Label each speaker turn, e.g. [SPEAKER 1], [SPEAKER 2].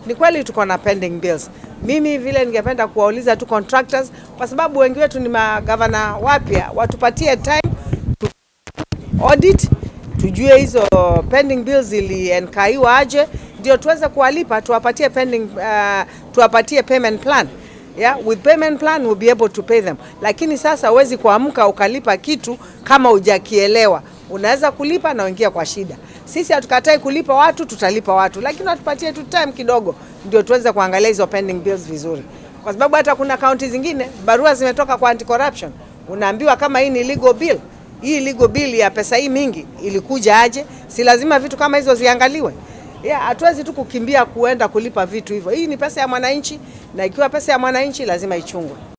[SPEAKER 1] Ni kweli tuko na pending bills. Mimi vile ningependa kuwauliza tu contractors, kwa sababu wengi wetu ni magavana wapya, watupatie time to audit, tujue hizo pending bills ilienkaiwa aje, ndio tuweze kuwalipa, tuwapatie tuwapatie payment plan. Yeah, with payment plan we'll be able to pay them. Lakini sasa huwezi kuamka ukalipa kitu kama hujakielewa. Unaweza kulipa na uingia kwa shida. Sisi hatukatai kulipa watu, tutalipa watu, lakini watupatie tu time kidogo ndio tuweze kuangalia hizo pending bills vizuri. Kwa sababu hata kuna county zingine barua zimetoka kwa anti corruption. Unaambiwa kama hii ni legal bill. Hii legal bill ya pesa hii mingi ilikuja aje? Si lazima vitu kama hizo ziangaliwe. Yeah, hatuwezi tu kukimbia kuenda kulipa vitu hivyo. Hii ni pesa ya mwananchi, na ikiwa pesa ya mwananchi lazima ichungwe.